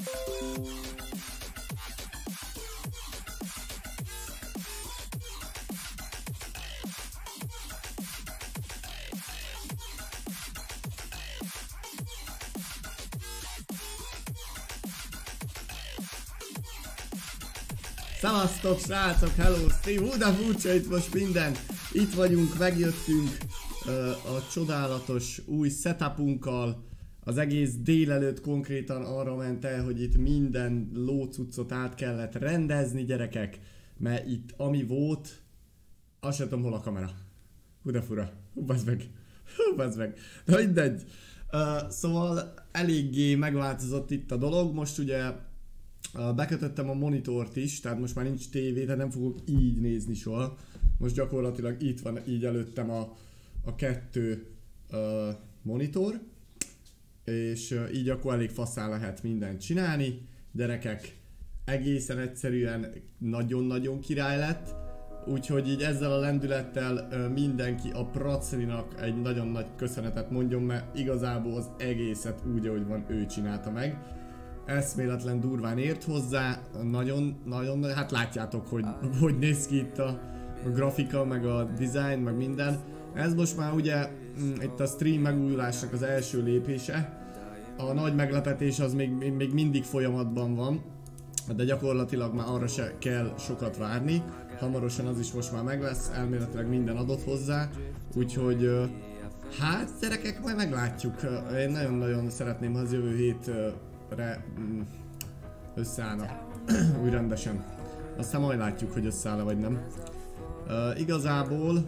Szevasztok srácok, hello stream, hú de furcsa itt most minden. Itt vagyunk, megjöttünk a csodálatos új setupunkkal. Az egész délelőtt konkrétan arra ment el, hogy itt minden lócuccot át kellett rendezni, gyerekek. Mert itt ami volt, azt sem tudom hol a kamera. Hú de fura, hú bazd meg, de mindegy. Szóval eléggé megváltozott itt a dolog, most ugye bekötöttem a monitort is, tehát most már nincs tévé, tehát nem fogok így nézni soha. Most gyakorlatilag itt van így előttem a kettő monitor, és így akkor elég faszán lehet mindent csinálni. Gyerekek, egészen egyszerűen nagyon-nagyon király lett, úgyhogy így ezzel a lendülettel mindenki a Praclinak egy nagyon nagy köszönetet mondjon, mert igazából az egészet úgy, ahogy van, ő csinálta meg. Eszméletlen durván ért hozzá, nagyon, hát látjátok, hogy néz ki itt a grafika, meg a design, meg minden. Ez most már ugye itt a stream megújulásnak az első lépése. A nagy meglepetés az még mindig folyamatban van, de gyakorlatilag már arra se kell sokat várni. Hamarosan az is most már meg lesz, elméletileg minden adott hozzá, úgyhogy hát gyerekek, majd meglátjuk. Én nagyon-nagyon szeretném, ha az jövő hétre összeállna úgy rendesen. Aztán majd látjuk, hogy összeáll vagy nem. Igazából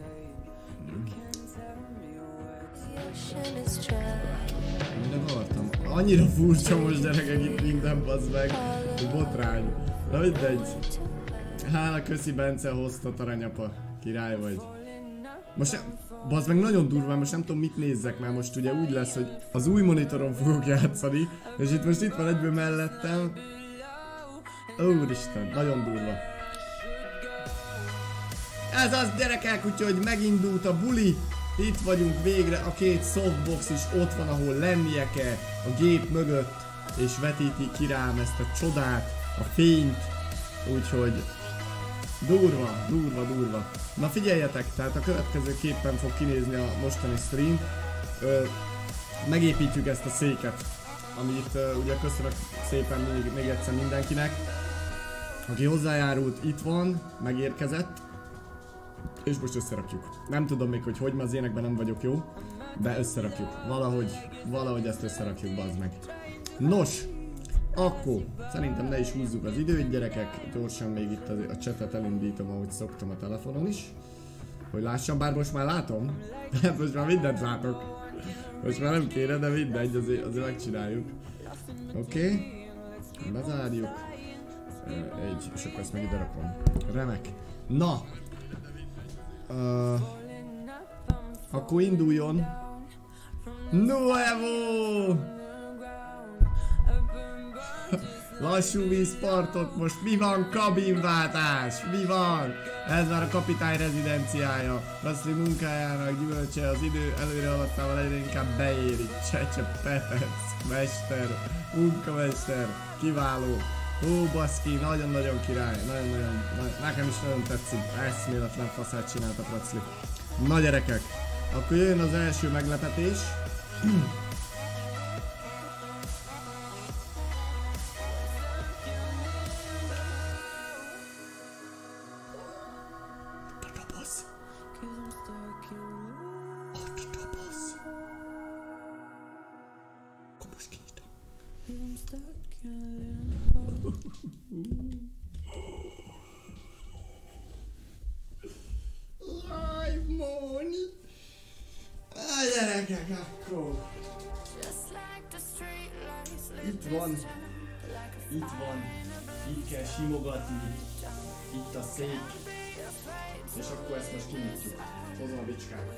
minden akartam. Annyira furcsa most, gyerekek, itt minden, bazd meg. Botrány. Na mindegy. Hála, köszi Bence, hoztat aranyapa. Király vagy. Most bazd meg, nagyon durván, most nem tudom mit nézzek, mert most ugye úgy lesz, hogy az új monitoron fogok játszani, és itt van egyből mellettem. Úristen, nagyon durva. Ez az, gyerekek, úgyhogy megindult a buli. Itt vagyunk végre, a két softbox is ott van, ahol lennie kell, a gép mögött, és vetíti ki rám ezt a csodát, a fényt, úgyhogy durva. Na figyeljetek, tehát a következőképpen fog kinézni a mostani stream. Megépítjük ezt a széket, amit ugye köszönök szépen még egyszer mindenkinek, aki hozzájárult, itt van, megérkezett. És most összerakjuk. Nem tudom még, hogy ma az énekben nem vagyok jó, de összerakjuk. Valahogy ezt összerakjuk, bazd meg. Nos, akkor szerintem ne is húzzuk az időt, gyerekek. Gyorsan még itt a chatet elindítom, ahogy szoktam a telefonon is. Hogy lássam, bár most már látom. Most már mindent látok. Most már nem kéne, de mindegy, azért megcsináljuk. Oké. Bezárjuk. És akkor ezt meg ide rakom. Remek. Na! Akkor induljon. Nuevo! Lassú vízpartok, most mi van? Kabinváltás! Mi van? Ez már a kapitány rezidenciája. Pracli munkájának gyümölcse, az idő előre haladtával egyre inkább beérik. Csecse Petec, mester, munkamester, kiváló. Ó, baszki, nagyon-nagyon király, nagyon-nagyon, nekem is nagyon tetszik, eszméletlen faszát csinált a Pracli. Na gyerekek, akkor jön az első meglepetés. Live money. Gyerekek, akkor itt van, itt kell simogatni, itt a szék, és akkor ezt most kinyitjuk. Hozom a bicskát.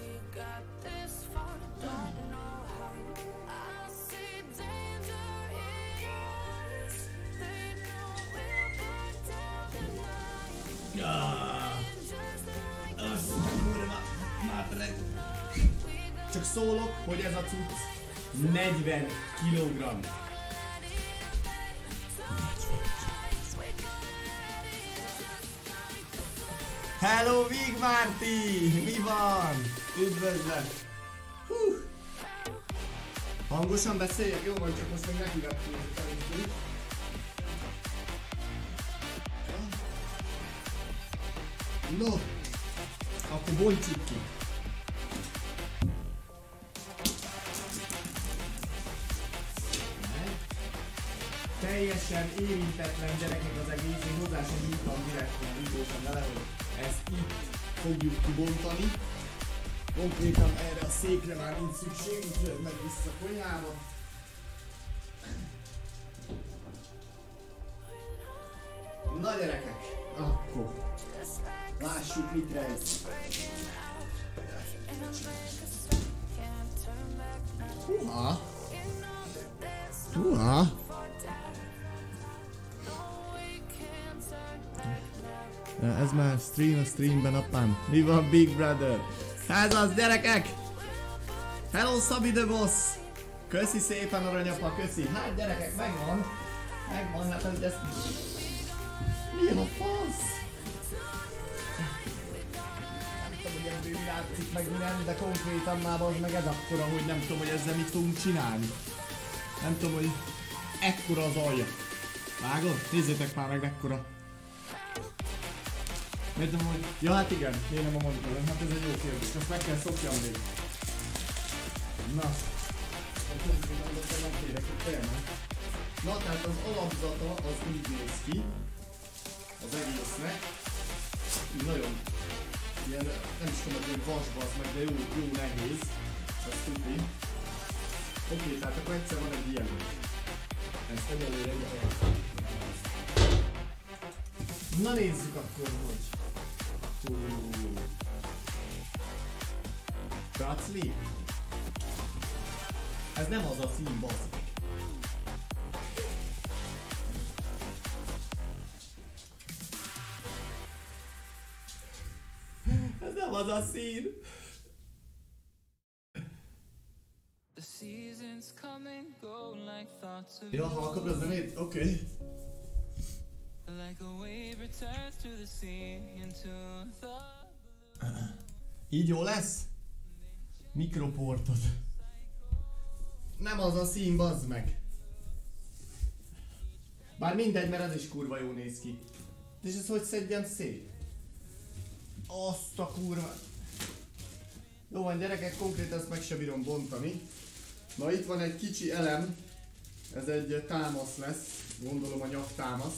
Csak szólok, hogy ez a cucc 40 kg. Hello, Big Marty! Mi van? Üdvözlök! Hú. Hangosan beszéljek? Jó, majd csak most még nekivettünk előttünk. No, akkor bontsuk ki. Teljesen érintetlen gyerekek az egész, én hozzá sem írtam direktben, videósan vele, hogy ezt itt fogjuk kibontani. Konkrétan erre a székre már nincs szükség, úgyhogy meg vissza a konyhába. Na gyerekek, akkor lássuk mit rejt. Húha! Húha! Ez már stream a streamben, apám. Mi van, Big Brother? Ez az, gyerekek! Hello, Szabi the Boss! Köszi szépen, aranyapa, köszi! Hát gyerekek, megvan! Megvan, hát ez... Milyen a fasz? Nem tudom, hogy ebből mi látszik meg mi nem, de konkrétan már az meg ez akkora, hogy nem tudom, hogy ezzel mit fogunk csinálni. Nem tudom, hogy ekkora az alja. Vágod? Nézzétek már meg mekkora. Értem, hogy... Ja, hát igen, én nem a monitoron, hát ez egy jó kérdés, ezt meg kell szokjam még. Na. Na, tehát az alapzata az így néz ki. Az egésznek. Így nagyon... Ilyen, nem is tudom, hogy vasbasz meg, de jó nehéz. Ezt tudni. Oké, tehát akkor egyszer van egy ilyen. Ezt egyelőre egy. Na nézzük akkor, hogy... Kracli? Ez nem az a szín, bassz. Ez nem az a szín. Ja, halkabb az zenét? Oké. Így jó lesz? Mikroportod. Nem az a szín, bazd meg. Bár mindegy, mert ez is kurva jó néz ki. És ez hogy szedjem szét? Azt a kurva. Jó van gyerekek, konkrétan ezt meg sem bírom bontani. Na itt van egy kicsi elem. Ez egy támasz lesz. Gondolom a nyaktámasz.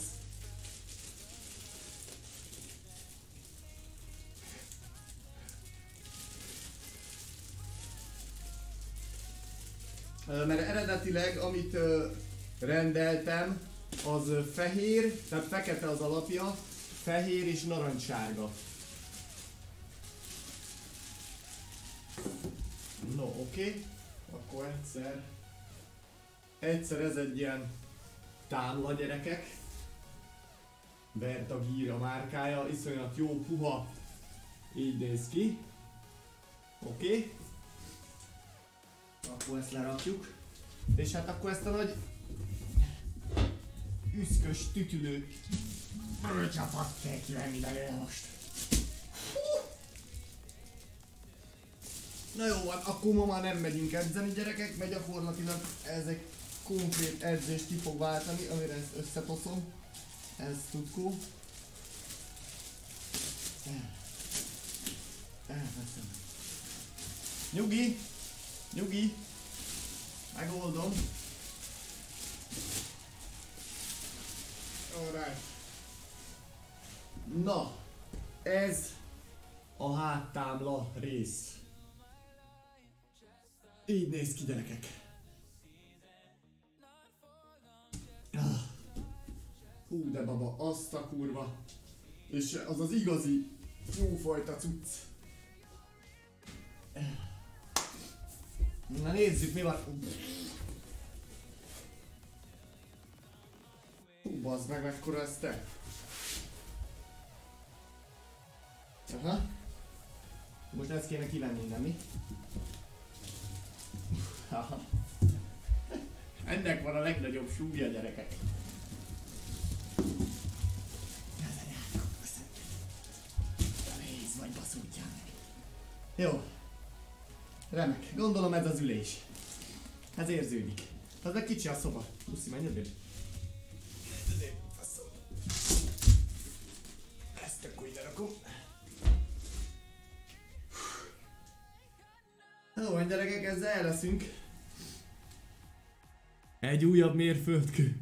Mert eredetileg, amit rendeltem, az fehér, tehát fekete az alapja, fehér és narancssárga. No, oké. Akkor egyszer ez egy ilyen támla, gyerekek. Berta Gíra márkája, iszonyat jó, puha. Így néz ki. Oké. Akkor ezt lerakjuk. És hát akkor ezt a nagy üszkös tütülő csapat kell kivenni belőle most. Na jó, hát akkor ma már nem megyünk edzeni, gyerekek, mert gyakorlatilag ezek konkrét edzést ki fog váltani, amire ezt összetoszom. Ez tudkó. Elveszem. Nyugi! Nyugi! Megoldom. Alright. Na, ez a háttámla rész. Így néz ki, gyerekek. Hú de baba, azt a kurva. És az az igazi jófajta cucc. Na nézzük mi van. Hú, bazd meg, mekkora ez te. Aha. Most ezt kéne kivenni, nem mi? Haha. Ennek van a legnagyobb súlya, gyerekek. útján. Jó. Remek. Gondolom ez az ülés. Ez érződik. Az meg kicsi a szoba. Puszi, menj odébb. Menj odébb, faszom. Ezt akkor ide rakom. Jó, gyerekek, ezzel el leszünk. Egy újabb mérföldkő.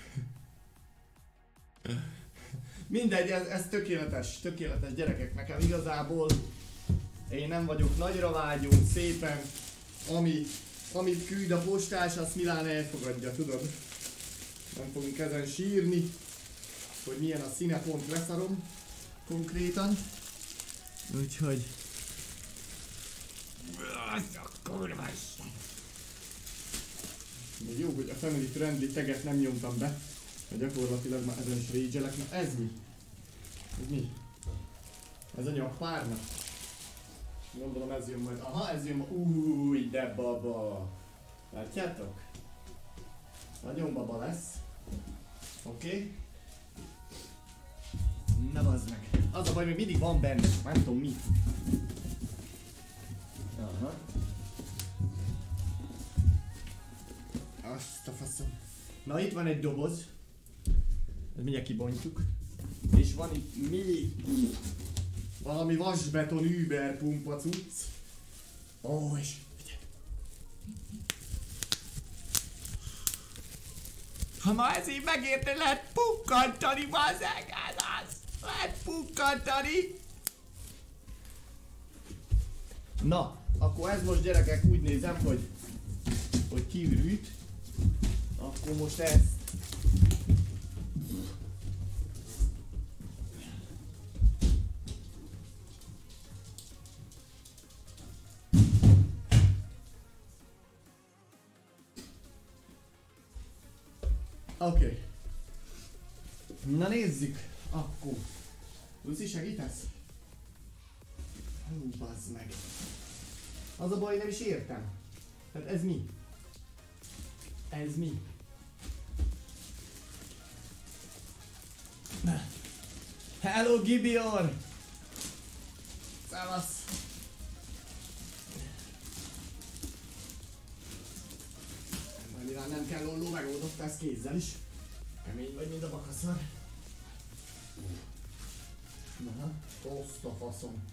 Mindegy, ez tökéletes gyerekek, nekem igazából én nem vagyok nagyra vágyó, szépen, amit küld a postás, azt Milán elfogadja, tudod? Nem fogunk ezen sírni, hogy milyen a színe, pont leszarom konkrétan. Úgyhogy... Még jó, hogy a Family Friendly taget nem nyomtam be, mert gyakorlatilag már ezen is rage-elek. Na ez mi? Ez mi? Ez a nyakpárna? Gondolom ez jön majd. Aha, ez jön majd. Új, de baba! Látjátok? Nagyon baba lesz. Oké. Na bazd meg. Az a baj, még mindig van benne. Nem tudom mi. Aha. Azt a faszom. Na itt van egy doboz. Ezt mindjárt kibontjuk. És van itt még valami vasbeton Uber pumpa cucc. Ó, és figyelj. Ha ma ezért megérte, lehet pukkantani, bazeg, ez az! Lehet pukkantani! Na, akkor ez most gyerekek úgy nézem, hogy kiürült. Akkor most ezt. Oké. Na nézzük. Akkor. Lucy, segítesz? Hú, bazd meg. Az a baj, nem is értem. Tehát ez mi? Ez mi? Hello, Gibior! Szevasz! Majd mivel nem kell lolló, megoldott ezt kézzel is. Kemény vagy, mint a bakaszar. Aha, azt a faszom.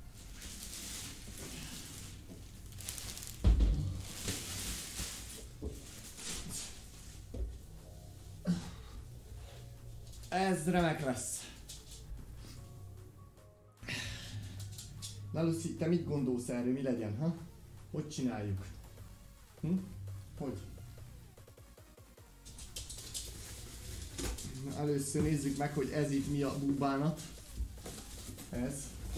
Ez remek lesz. Na Lucy, te mit gondolsz erről, mi legyen, ha? Hogy csináljuk? Hogy? Na, először nézzük meg, hogy ez itt mi a búbánat. Ez.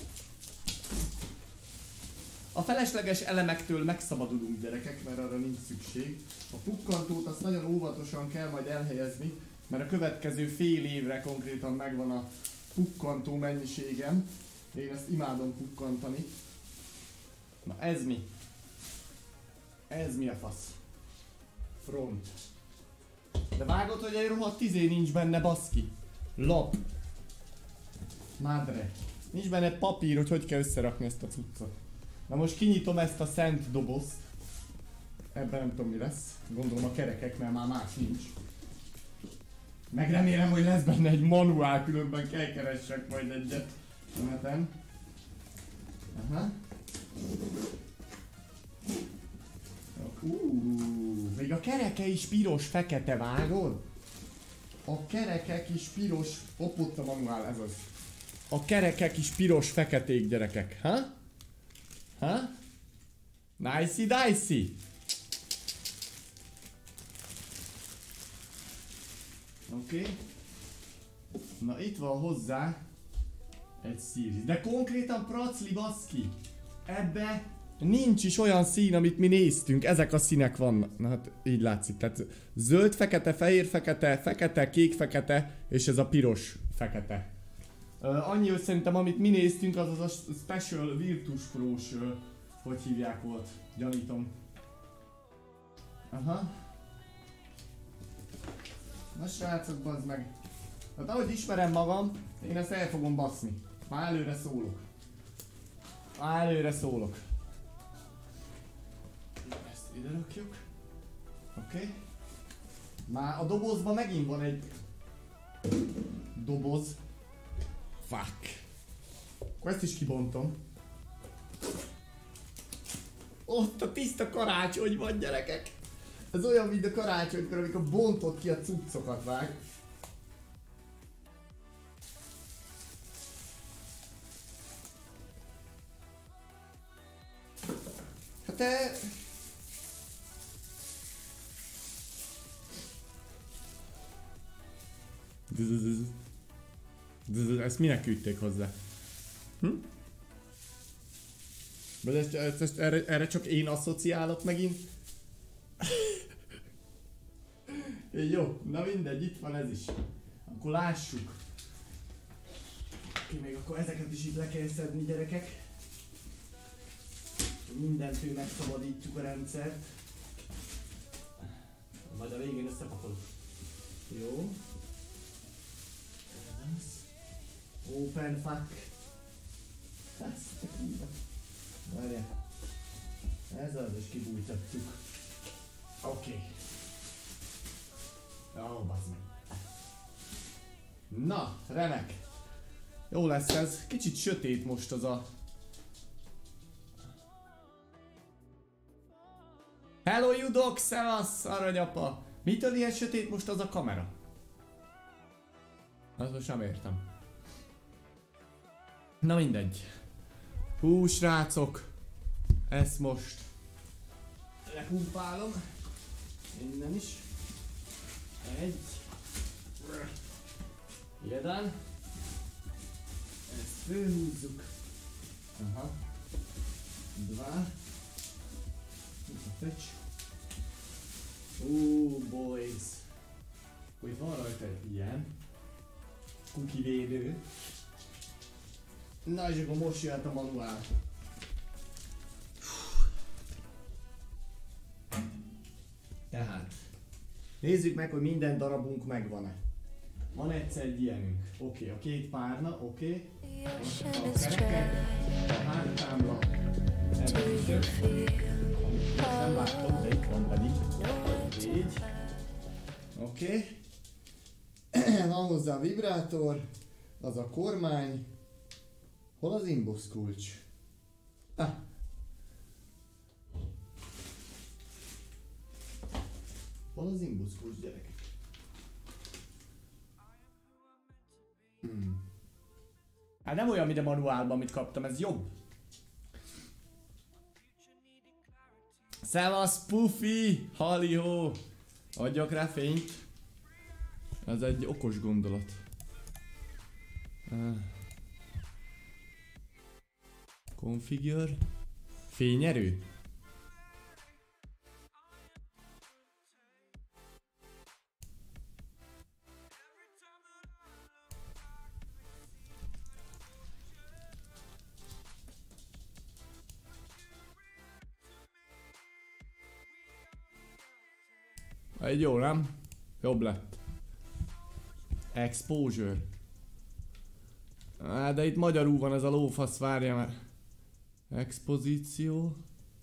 A felesleges elemektől megszabadulunk, gyerekek, mert arra nincs szükség. A pukkantót azt nagyon óvatosan kell majd elhelyezni, mert a következő fél évre konkrétan megvan a pukkantó mennyiségem. Én ezt imádom pukkantani. Na ez mi? Ez mi a fasz? Front. De vágod, hogy egy rohadt nincs benne, baszki? Lap. Madre. Nincs benne papír, hogy kell összerakni ezt a cuccot. Na most kinyitom ezt a szent dobozt. Ebben nem tudom mi lesz. Gondolom a kerekek, mert már más nincs. Meg remélem, hogy lesz benne egy manuál, különben kell keressek majd egyet a neten. Aha. Még a kereke is piros-fekete, vágod? A kerekek is piros... Hopp, ott a manuál, ez az. A kerekek is piros-feketék, gyerekek, ha? Ha? Nicey-dicey! Oké. Na itt van hozzá egy series. De konkrétan pracli, baszki! Ebbe nincs is olyan szín, amit mi néztünk. Ezek a színek vannak. Na hát így látszik. Tehát zöld, fekete, fehér, fekete, fekete, kék, fekete, és ez a piros, fekete. Annyi, hogy szerintem amit mi néztünk, az a Special Virtus Pro-s, hogy hívják volt. Gyanítom. Aha. Na srácok, bazd meg. Hát ahogy ismerem magam, én ezt el fogom baszni. Már előre szólok. Előre szólok. Ezt ide rakjuk. Oké. Már a dobozban megint van egy doboz. Fuck. Akkor ezt is kibontom. Ott a tiszta karácsony van, gyerekek. Ez olyan, mint a karácsonykor, amikor bontott ki a cuccokat, vág. Hát te... Ezt minek küldték hozzá? Vagy erre csak én asszociálok megint? Jó, na mindegy, itt van ez is. Akkor lássuk. Oké, még akkor ezeket is itt le kell szedni, gyerekek. Mindentől megszabadítjuk a rendszert. Majd a végén összepakoljuk. Jó. Open fuck. Ezt a kúva. Várjál. Ezzel is kibújtatjuk. Oké. Ó, bazd meg. Na, remek. Jó lesz ez. Kicsit sötét most az a... Hello you dog, szevasz, aranyapa. Mitől ilyen sötét most az a kamera? Azt most nem értem. Na mindegy. Hú, srácok. Ezt most lepumpálom. Innen is. Egy. Jeden. Ezt fölhúzzuk. Aha. Dva. Itt a fecs. Boys. Akkor itt van rajta egy ilyen cookie védő. Na és akkor most jöhet a manuál. Tehát nézzük meg, hogy minden darabunk megvan-e. Van egyszer egy ilyenünk. Oké, a két párna, oké. A kerekek, a háttámla, ebben is tök. Amit nem láttam, de itt van pedig. Így. Oké. Van hozzá a vibrátor, az a kormány. Hol az inbox kulcs? Ah. Hol az inbox kulcs, gyerekek? Hát nem olyan, mint a manuálban, amit kaptam, ez jobb. Szevasz, Pufi! Halihó! Adjak rá fényt. Ez egy okos gondolat. Configure. Fényerő? Egy jó, nem? Jobb lett. Exposure. De itt magyarul van ez a lófasz, várja már. Expozíció.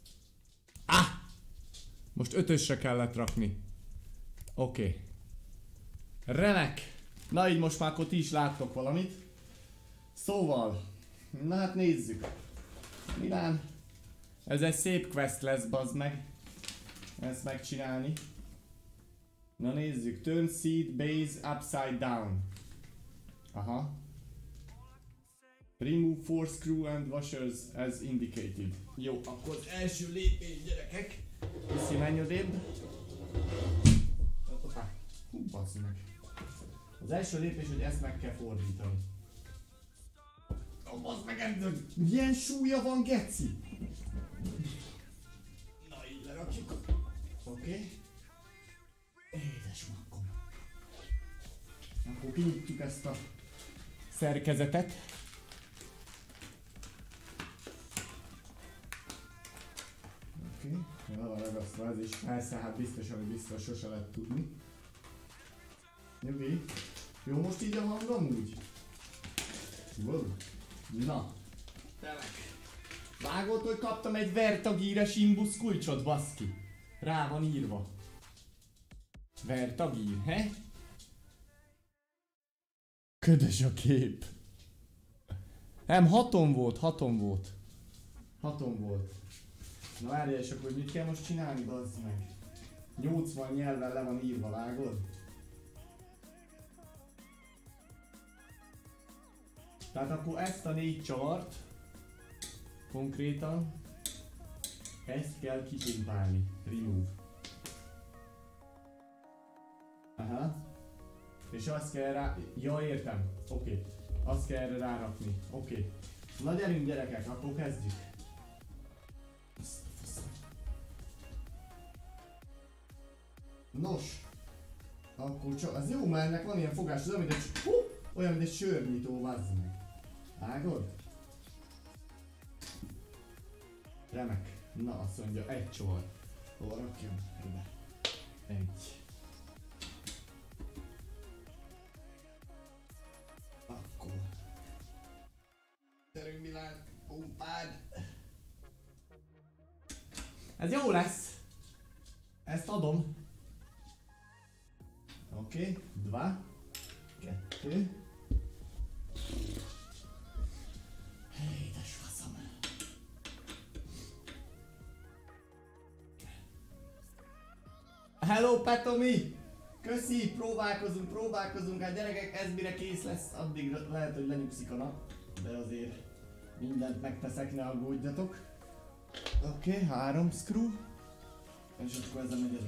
Most 5-ösre kellett rakni. Oké. Remek. Na így most már akkor ti is láttok valamit. Szóval. Na hát nézzük. Milán. Ez egy szép quest lesz, bazd meg. Ezt megcsinálni. Na nézzük. Turn seat base upside down. Aha. Remove 4 screw and washers as indicated. Jó, akkor az első lépés, gyerekek. Viszi, menj odébb. Hú, bassz meg. Az első lépés, hogy ezt meg kell fordítani. Ó, bassz meg, milyen súlya van, geci? Na, így lerakjuk. Oké. Édes makkom. Akkor kinyitjuk ezt a szerkezetet. Oké, le van ragasztva ez is. Persze, hát biztos sose lehet tudni. Nyugi. Jó, most így a hangom úgy? Wow. Na. Telek. Vágod, hogy kaptam egy Vertagíres imbusz kulcsot, baszki. Rá van írva. Vertagír, he? Ködös a kép. Nem, 6-on volt. 6-on volt. Na várjál, és akkor mit kell most csinálni, bazd meg? 80 nyelven le van írva, vágod? Tehát akkor ezt a 4 csavart konkrétan ezt kell kipumpálni. Remove. Aha. És azt kell rá... Ja, értem. Oké. Azt kell erre rárakni. Oké. Na gyerünk gyerekek, akkor kezdjük. Nos. Akkor csak... Az jó, mert ennek van ilyen fogás, olyan, mint egy sörnyitó, vazd meg. Vágod? Remek. Na, azt mondja, egy csavar. Hol rakjam? Ide. Egy. Akkor. Gyerünk Milán, pumpád. Ez jó lesz. Ezt adom. Oké, 2, 2. Édes faszom. Hello Petomi! Köszi, próbálkozunk, hát gyerekek, ez mire kész lesz, addig lehet, hogy lenyugszik a nap, de azért mindent megteszek, ne aggódjatok. Oké, 3 screw, és akkor ez a 4.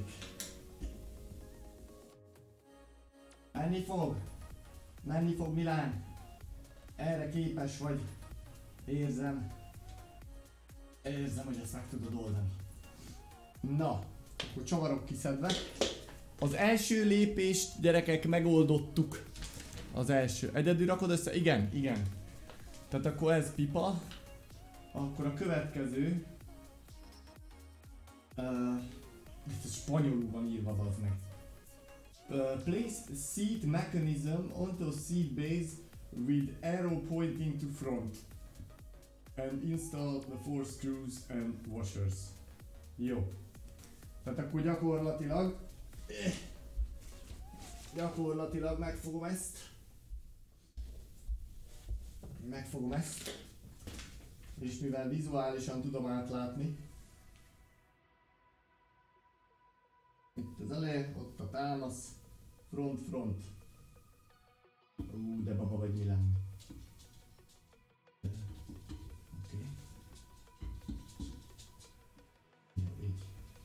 Menni fog Milán, erre képes vagy, érzem, hogy ezt meg tudod oldani. Na, akkor csavarok kiszedve. Az első lépést, gyerekek, megoldottuk. Az első. Egyedül rakod össze? Igen. Tehát akkor ez pipa. Akkor a következő... ez spanyolul van írva, bazd meg. Place seat mechanism onto seat base with arrow pointing to front. And install the 4 screws and washers. Jó. Tehát akkor gyakorlatilag megfogom ezt, és mivel vizuálisan tudom átlátni, itt az elej, ott a támasz, front. De baba vagy Milán. Oké. Jó, így.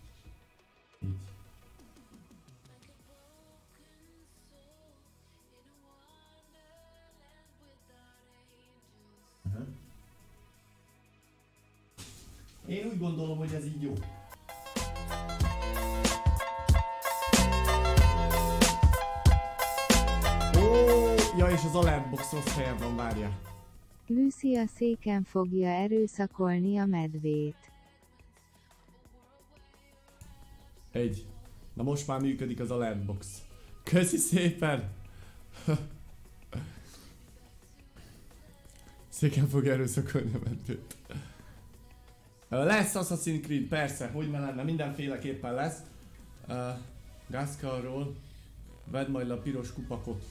Én úgy gondolom, hogy ez így jó. Ja, és az alertbox rossz helyen van, várja. Lucy a széken fogja erőszakolni a medvét. Egy. Na most már működik az alertbox. Köszi szépen! Széken fogja erőszakolni a medvét. Lesz Assassin's Creed, persze, hogy ne lenne, mindenféleképpen lesz. Gaskarról vedd majd le a piros kupakot.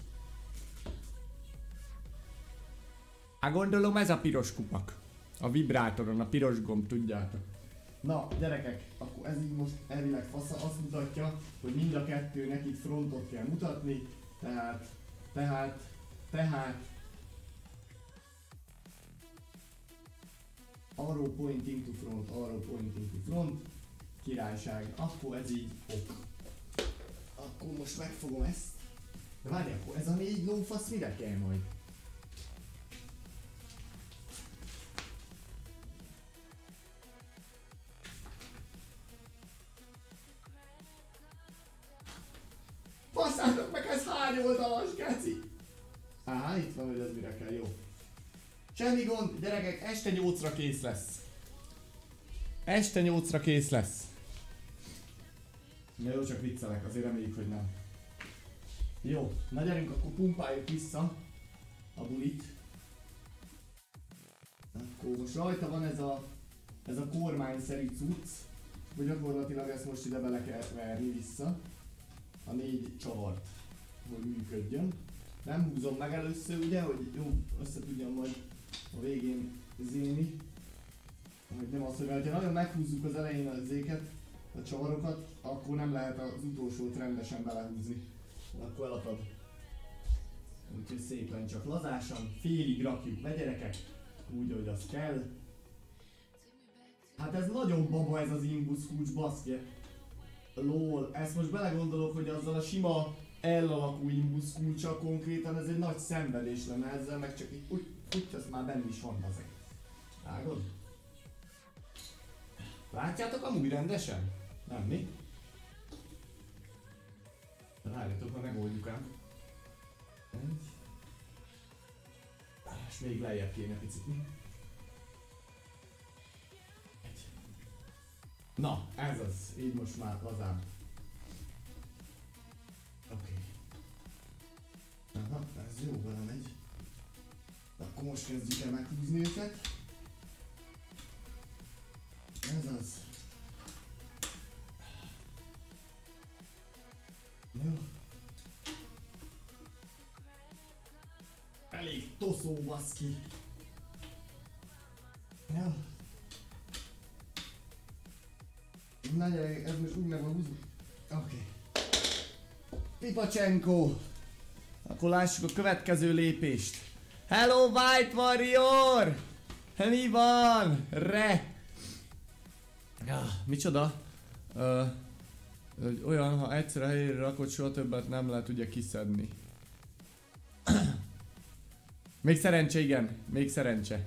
Gondolom ez a piros kupak. A vibrátoron, a piros gomb, tudjátok. Na, gyerekek, akkor ez így most elvileg fasza, azt mutatja, hogy mind a kettőnek itt frontot kell mutatni. Tehát arrow pointing to front, királyság, akkor ez így ok. Akkor most megfogom ezt. De várj, akkor ez a 4 lófasz mire kell majd? Fasszátok meg, ez hány oldalas, geci? Á, itt van, hogy ez mire kell, jó. Semmi gond, gyerekek, este 8-ra kész lesz. Este 8-ra kész lesz. Na jó, csak viccelek, azért reméljük, hogy nem. Jó, na gyerünk, akkor pumpáljuk vissza a bulit. Akkor most rajta van ez a ez a kormányszerű cucc, hogy gyakorlatilag ezt most ide bele kell verni vissza, a 4 csavart, hogy működjön. Nem húzom meg először ugye, hogy jó, össze tudjam majd a végén zélni. Hogy nem az, hogy ha nagyon meghúzzuk az elején az éket, a csavarokat, akkor nem lehet az utolsót rendesen belehúzni. Akkor elakad. Úgyhogy szépen csak lazásan, félig rakjuk be gyerekek, úgy, ahogy az kell. Hát ez nagyon baba ez az imbusz kulcs, baszki. Lol, ezt most belegondolok, hogy azzal a sima L alakú imbusz kulccsal konkrétan ez egy nagy szenvedés lenne, ezzel meg csak így úgy, az már benne is van ezek. Vágod? Látjátok amúgy rendesen? Nem mi? Várjatok, ha megoldjuk ám. És még lejjebb kéne picit. Na, ez az. Így most már lazább. Oké. Aha, ez jó vele megy. Akkor most kezdjük el meghúzni őket. Ez az. Jó. Elég toszó, baszki. Jó. Na gyere, ez most úgy meg van húzva. Oké. Pipacsenko! Akkor lássuk a következő lépést. Hello White Warrior! Mi van? Micsoda? Olyan, ha egyszer a helyére rakod, soha többet nem lehet ugye kiszedni. Még szerencse, igen. Még szerencse.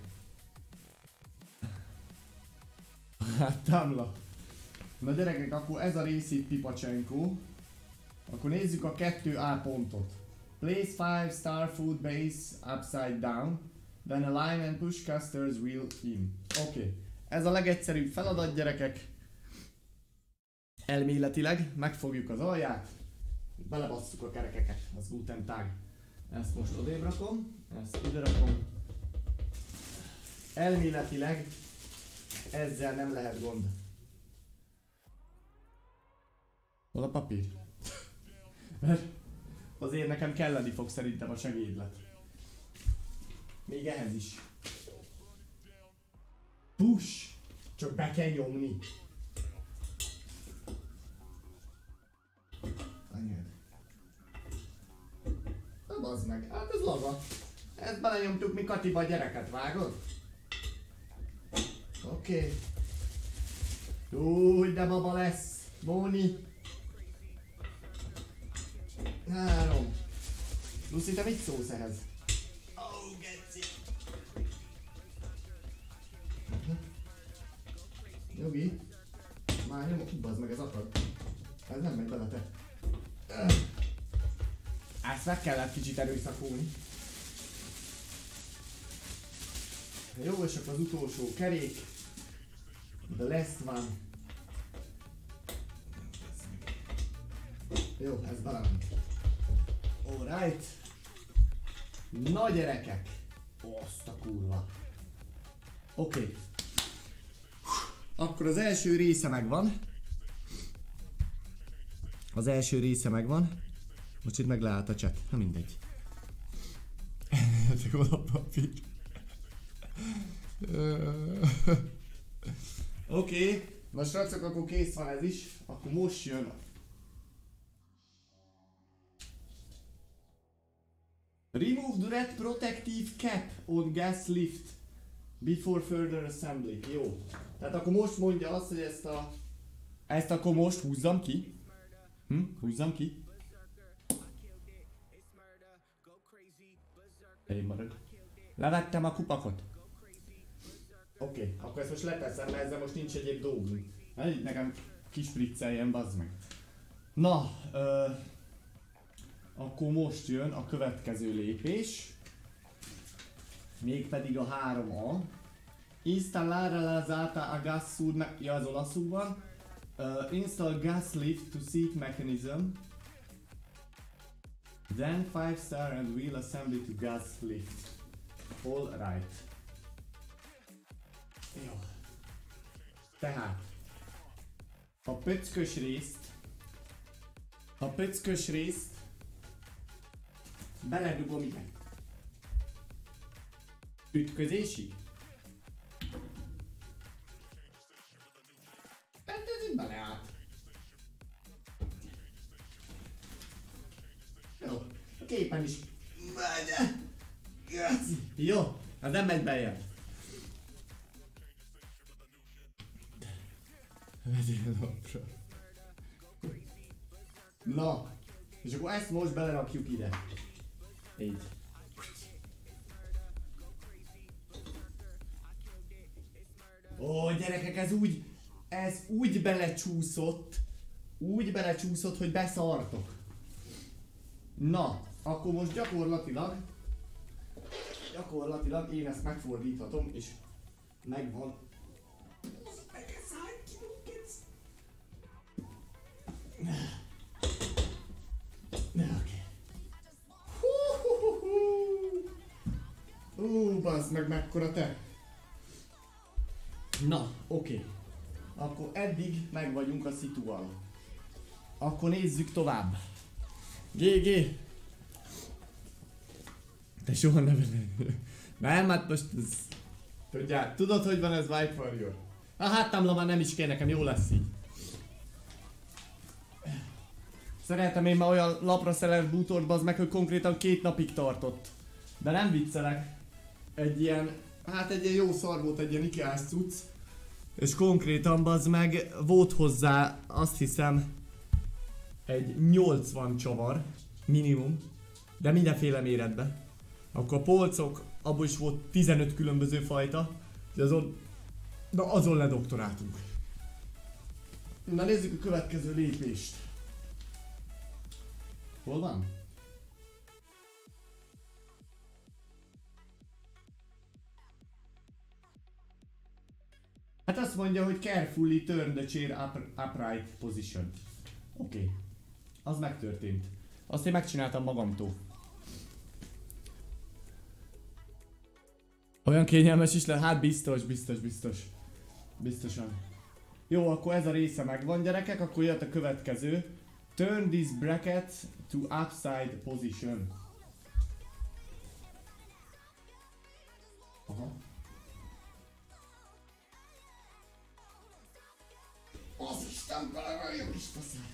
Hát támla. Na gyerekek, akkor ez a rész itt Pipacsenko. Akkor nézzük a 2A pontot. Place 5 star food base upside down. Then align and push caster's wheel in. Oké. Ez a legegyszerűbb feladat, gyerekek. Elméletileg megfogjuk az alját. Belebasszuk a kerekeket. Az Guten Tag. Ezt most odébb rakom. Ezt ide rakom. Elméletileg ezzel nem lehet gond. Hol a papír? Mert azért nekem kelleni fog szerintem a segédlet. Még ehhez is. Push! Csak be kell nyomni. Anyád. Na bazd meg, hát ez laza. Ezt belenyomtuk mi Katiba a gyereket, vágod? Oké. Úgy, de baba lesz. Móni. 3. Lucy, te mit szólsz ehhez? Oh, geci. Jogi. Már nyomok, bazd meg, ez akad. Ez nem megy bele, te. Ezt meg kellett kicsit erőszakolni. Jó, és akkor az utolsó kerék. The last one. Jó, ez belement. Alright. Na gyerekek. Azt a kurva. Oké. Akkor az első része megvan. Az első része megvan. Most itt meg leállt a chat. Na mindegy. Ezek oda papír. Oké. Na srácok, akkor kész van ez is. Akkor most jön. Remove the red protective cap on gas lift before further assembly. Jó. Tehát akkor most mondja azt, hogy ezt akkor most húzzam ki. Húzzam ki. Én marad. Levettem a kupakot. Oké, akkor ezt most leteszem, mert ezzel most nincs egyéb dolgunk. Nekem kispricceljen, bazd meg. Na, akkor most jön a következő lépés. Mégpedig a 3A. Installare la zata a gas sul... Ja, az olaszul van. Install gas lift to seat mechanism. Then 5 star and wheel assembly to gas lift. All right. Jó. Tehát a pöckös részt beledugom ide. Ütközésig. Tehát ez itt beleállt. Jó, a képen is. Jó, hát nem megy bejebb. Vegyél napra. Na, és akkor ezt most belerakjuk ide. Így. Ó, gyerekek, ez úgy belecsúszott, hogy beszartok. Na, akkor most gyakorlatilag én ezt megfordíthatom, és megvan. Bazd meg, mekkora te! Na, oké. Akkor eddig meg vagyunk a szituval. Akkor nézzük tovább. GG! Te soha ne veled. Nem, hát most ez... Tudod, hogy van ez White Warrior? A háttámla már nem is kell nekem, jó lesz így. Szeretem én már olyan lapra szerelt bútort, bazd meg, hogy konkrétan 2 napig tartott. De nem viccelek. Egy ilyen jó szar volt, egy ilyen Ikeás cucc. És konkrétan bazd meg, volt hozzá azt hiszem egy 80 csavar minimum, de mindenféle méretben. Akkor a polcok, abból is volt 15 különböző fajta, és azon ledoktoráltunk. Na nézzük a következő lépést. Hol van? Hát azt mondja, hogy carefully turn the chair upright position. Oké. Az megtörtént. Azt én megcsináltam magamtól. Olyan kényelmes is lehet? Hát biztos. Biztosan. Jó, akkor ez a része megvan, gyerekek, akkor jött a következő. Turn this bracket to upside position. Aha. Az Isten bele, jó is faszát.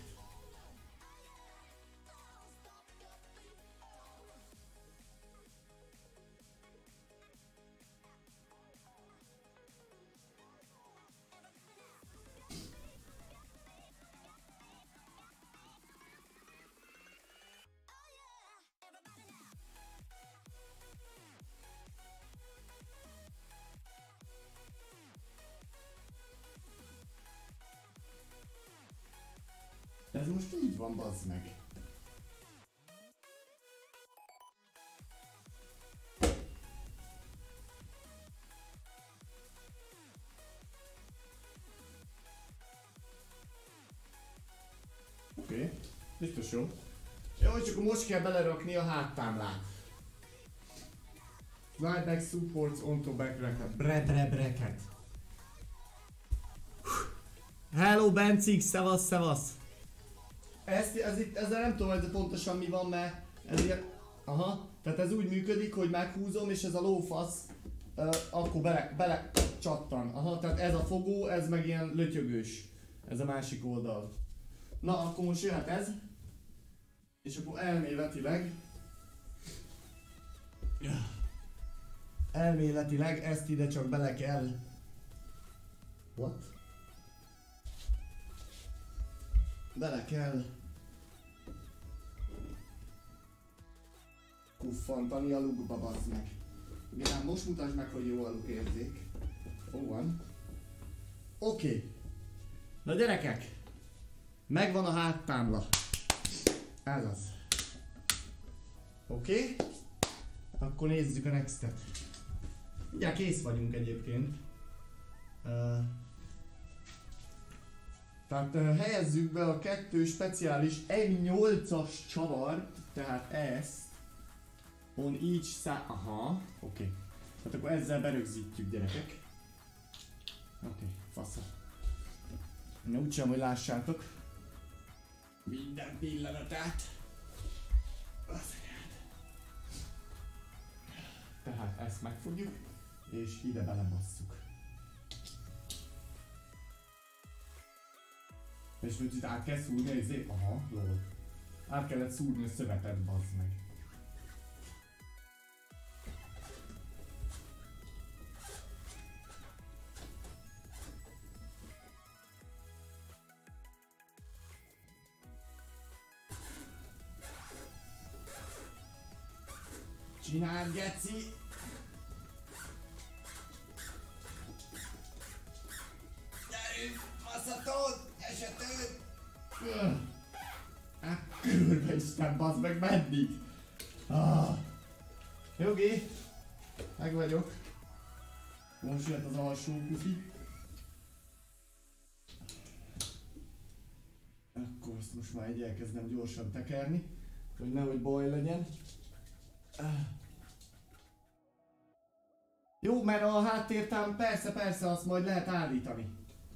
Ez most így van, bazd meg. Oké, biztos jó. Jó, és akkor most kell belerakni a háttámlát. Slide back supports onto back bracket. Hello Bencik, szevasz! Ezzel nem tudom, hogy pontosan mi van, mert ez ilyen... Aha, tehát ez úgy működik, hogy meghúzom, és ez a lófasz akkor bele csattan. Aha, tehát ez a fogó, ez meg ilyen lötyögős. Ez a másik oldal. Na, akkor most jöhet ez. És akkor elméletileg ezt ide csak bele kell... What? Bele kell kuffantani a lukba, bazd meg. Ugye hát most mutasd meg, hogy jó a luk érzék. Ó, van. Oké. Na gyerekek, megvan a háttámla. Ez az. Oké. Akkor nézzük a nextet. Ugye kész vagyunk egyébként. Tehát helyezzük be a 2 speciális M8-as csavart, tehát ezt on each side. Aha, oké. Tehát akkor ezzel berögzítjük, gyerekek. Oké, fasza. Úgy sem, hogy lássátok minden pillanatát. Tehát ezt megfogjuk, és ide belebasszuk. És most itt át kell szúrni, ezért... Aha, lol. Át kellett szúrni a szövetet, bazd meg. Csináld, geci! Gyerünk, faszatod, esetőd! Kurva Isten, bazd meg, meddig? Jogi, meg vagyok. Most jött az alsó kufi. Akkor ezt most már így elkezdem gyorsan tekerni, hogy nehogy baj legyen. Jó, mert a háttértám persze, azt majd lehet állítani.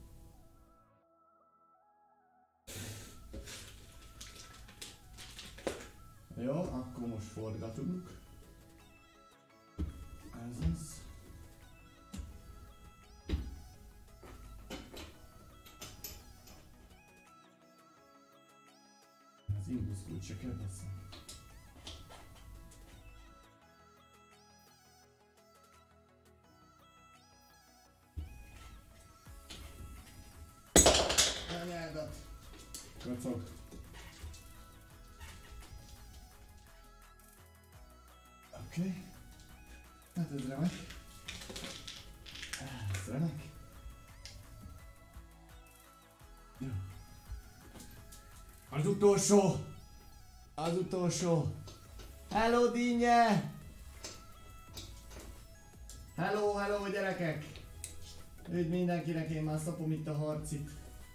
Jó, akkor most forgatunk. Ez az. Az imbuszkult se kell beszélni. Anyádat! Kacog! Oké. Hát ez remek. Ez remek. Jó. Az utolsó! Az utolsó! Hello, Dinnye! Hello gyerekek! Üdv mindenkinek, én már szapom itt a harcit.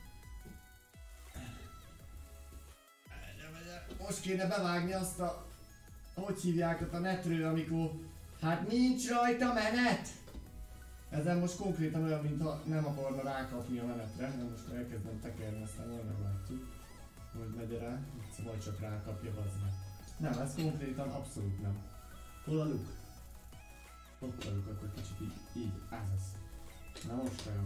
Most kéne bevágni azt a... Hogy hívják ott a netről, amikor... Hát nincs rajta menet! Ezen most konkrétan olyan, mintha nem akarna rákapni a menetre, de most elkezdem tekerni, aztán majd meglátjuk, hogy megy rá, vagy csak rákapja, bazd meg. Nem, ez konkrétan abszolút nem. Hol a luk? Ott a luk, akkor kicsit így, ez az. Na most jó.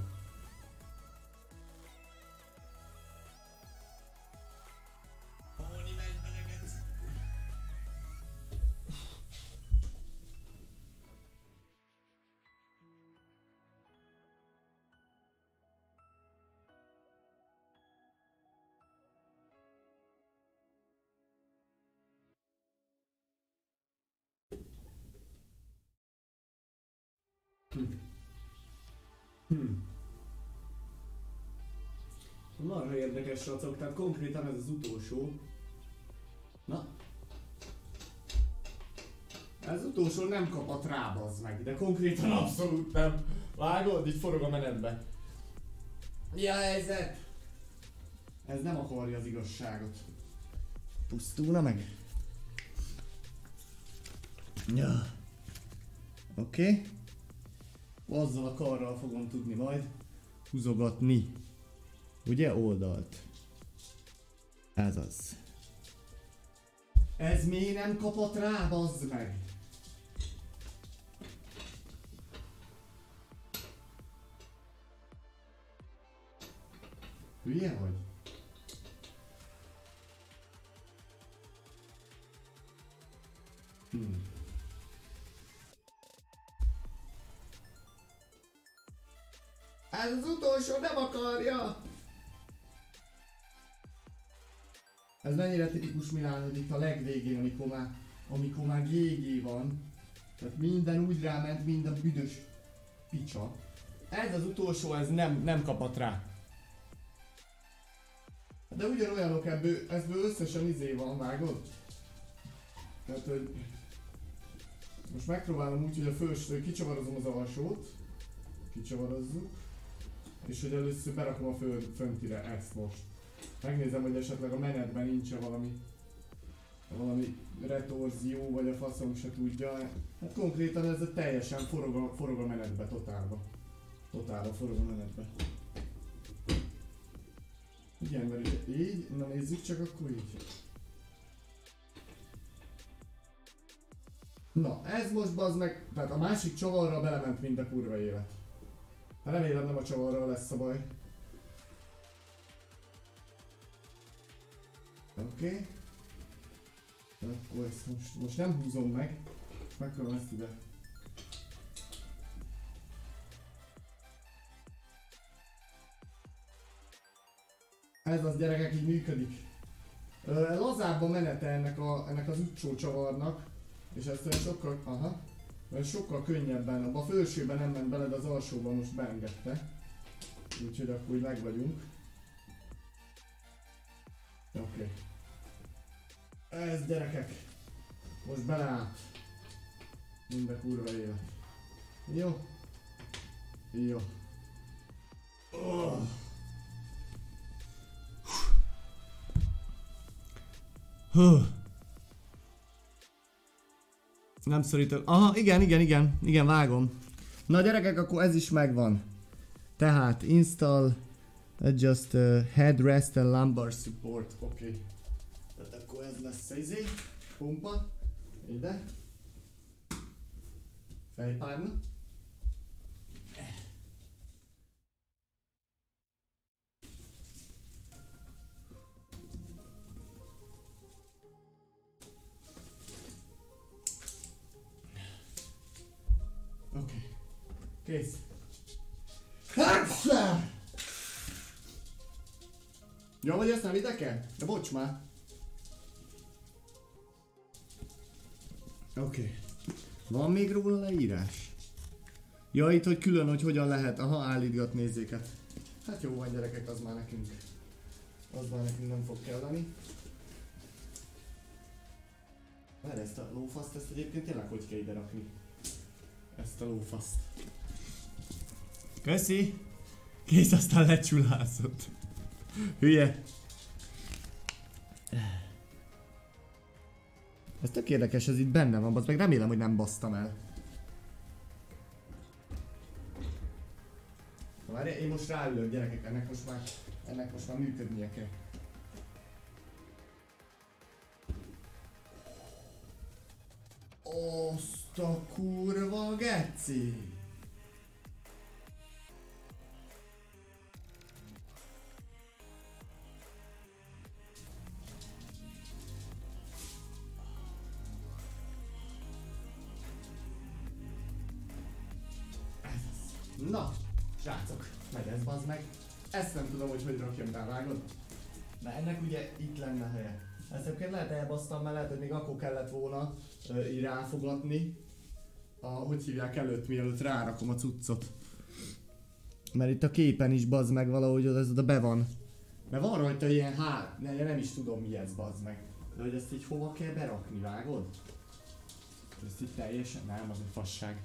Marha érdekes, srácok, tehát konkrétan ez az utolsó. Na. Ez az utolsó nem kapott rá, bazd meg, de konkrétan abszolút nem. Vágod? Így forog a menetbe. Mi a helyzet? Ez nem akarja az igazságot. Pusztulna meg? Ja. Oké. Azzal a karral fogom tudni majd húzogatni. Ugye oldalt? Ez az. Ez miért nem kapott rá, bazd meg? Hülye vagy? Ez az utolsó nem akarja! Ez mennyire tipikus Milán, hogy itt a legvégén, amikor már GG van. Tehát minden úgy ráment, mint a büdös picsa. Ez az utolsó, ez nem kapott rá. De ugyanolyanok ebből összesen izé van, vágod? Tehát, hogy... Most megpróbálom úgy, hogy a felső, kicsavarozom az alsót. Kicsavarozzuk. És hogy először berakom a föntire ezt most. Megnézem, hogy esetleg a menetben nincs-e valami retorzió, vagy a faszom se tudja. Hát konkrétan ez teljesen forog a menetbe, totálba. Totálba forog a menetbe. Na nézzük csak akkor így. Na, ez most bazd meg, tehát a másik csavarra belement mind a kurva élet. Remélem nem a csavarral lesz a baj. Oké. Akkor ezt most nem húzom meg. Megkarom ezt ide. Ez az gyerekek így működik. Lazább a menete ennek az utcsó csavarnak. És ezt sokkal könnyebben, abba a felsőben nem ment bele, de az alsóban most beengedte. Úgyhogy akkor úgy meg vagyunk. Oké. Ez gyerekek. Most beleállt. Minden kurva élet. Jó? Jó. Oh. Nem szorítok. Aha, igen, vágom. Na gyerekek, akkor ez is megvan. Tehát install, adjust headrest and lumbar support. Oké. Tehát akkor ez lesz izé, pumpa. Ide. Fejpárna. Oké. Kész. Jó, vagy ezt nem ide kell? De bocs már. Oké. Van még róla leírás? Ja, itt hogy külön, hogy hogyan lehet, állítgatni nézzéket. Hát jó van gyerekek, az már nekünk nem fog kelleni. Várj, ezt a lófaszt, ezt egyébként tényleg hogy kell ide rakni? Ezt a lófaszt. Köszi! Kész, aztán lecsulászott. Hülye! Ez tök érdekes, ez itt benne van, az meg remélem, hogy nem basztam el. Várj, én most ráülök gyerekek, ennek most már működnie kell. Azt a kurva geci! Na, srácok, megy ez bazd meg. Ezt nem tudom, hogy rakjam rá, vágod? Mert ennek ugye itt lenne helye. Ezt egyébként lehet elbasztam, mert lehet, hogy még akkor kellett volna így ráfogatni. Hogy hívják előtt, mielőtt rárakom a cuccot. Mert itt a képen is bazd meg valahogy ez oda be van. Mert van rajta ilyen nem is tudom mi ez bazd meg. De hogy ezt így hova kell berakni, vágod? Ezt itt teljesen, nem, az egy fasság.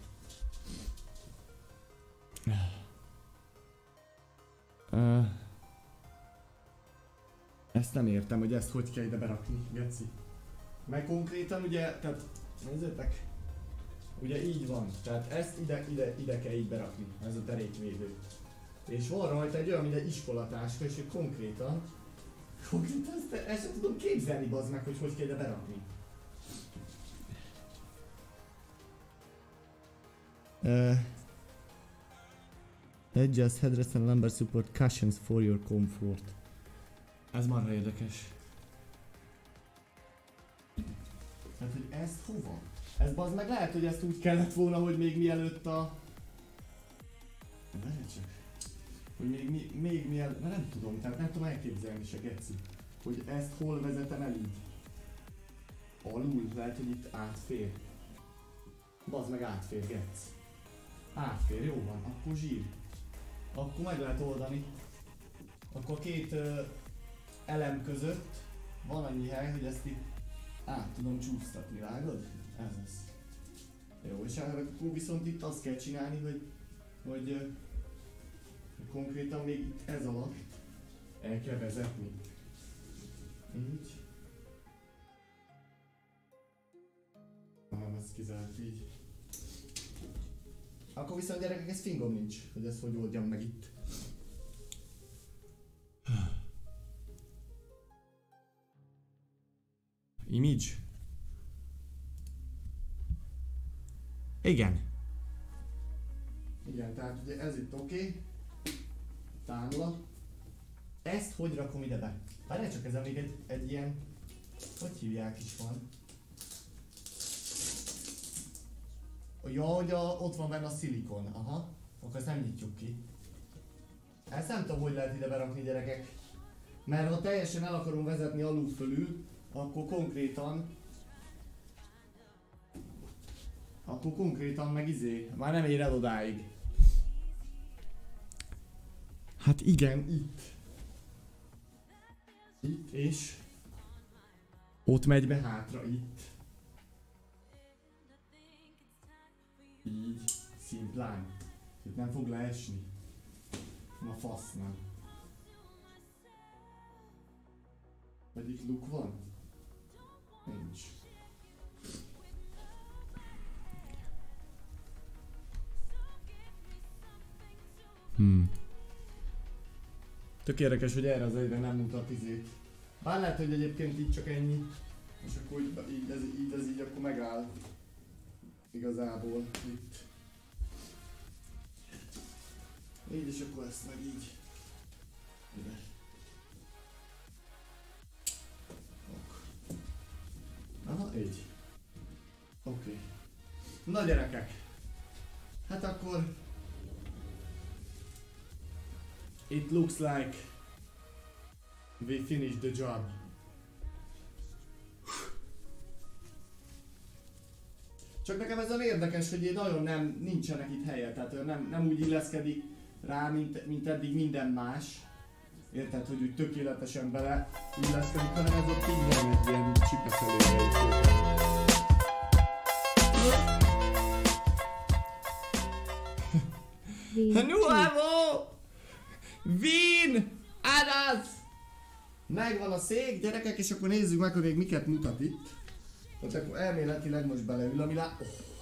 Ezt nem értem, hogy ezt hogy kell ide berakni, geci. Meg konkrétan ugye, tehát nézzétek, ugye így van, tehát ezt ide kell így berakni, ez a derékvédő. És van rajta egy olyan, mint egy iskolatáska, és konkrétan ezt sem tudom képzelni bazd meg, hogy kell ide berakni. Adjust headrest and lumbar support cushions for your comfort. Ez marha érdekes. Tehát, hogy ez hova? Ez bazd meg lehet, hogy ezt úgy kellett volna, hogy még mielőtt a... Várj csak. Hogy még mielőtt... Mert nem tudom, tehát nem tudom elképzelni se geci. Hogy ezt hol vezetem el így. Alul, lehet, hogy itt átfér. Bazd meg átfér, gec. Átfér, jó van, akkor zsír. Akkor meg lehet oldani. Akkor két elem között van annyi hely, hogy ezt itt át tudom csúsztatni, vágod? Ez az. Jó, és akkor viszont itt azt kell csinálni, hogy konkrétan még itt ez alatt el kell vezetni. Így. Nem, ez kizárt így. Akkor viszont gyerekek, ez fingom nincs, hogy ezt hogy oldjam meg itt. Image. Igen. Igen, tehát ugye ez itt oké. Támla. Ezt hogy rakom ide be? Várjál csak, ezen még egy ilyen... Hogy hívják is van? Ja, hogy ott van benne a szilikon. Aha. Akkor ezt nem nyitjuk ki. Ezt nem tudom, hogy lehet ide berakni, gyerekek. Mert ha teljesen el akarom vezetni alul fölül, akkor konkrétan meg már nem ér el odáig. Hát igen, itt. Itt és ott megy be hátra, itt. Így, szimplán. Itt nem fog leesni. Na fasz nem. Vagy itt luk van? Nincs. Tök érdekes, hogy erre az egyre nem mutat izét. Bár lehet, hogy egyébként így csak ennyi. És akkor így ez így akkor megáll. Igazából itt. Így és akkor ezt meg így. Ide. Aha, így. Oké. Na gyerekek. Hát akkor... It looks like we finished the job. Csak nekem ez olyan érdekes, hogy nagyon nincsenek itt helye, tehát nem úgy illeszkedik rá, mint eddig minden más. Érted, hogy úgy tökéletesen bele illeszkedik, hanem ez ott így van egy ilyen csipefelőre. Nuevo! Vin! Adas! Megvan a szék, gyerekek, és akkor nézzük meg, hogy még miket mutat itt. Tehát akkor elméletileg most beleül, ami lá... Oh.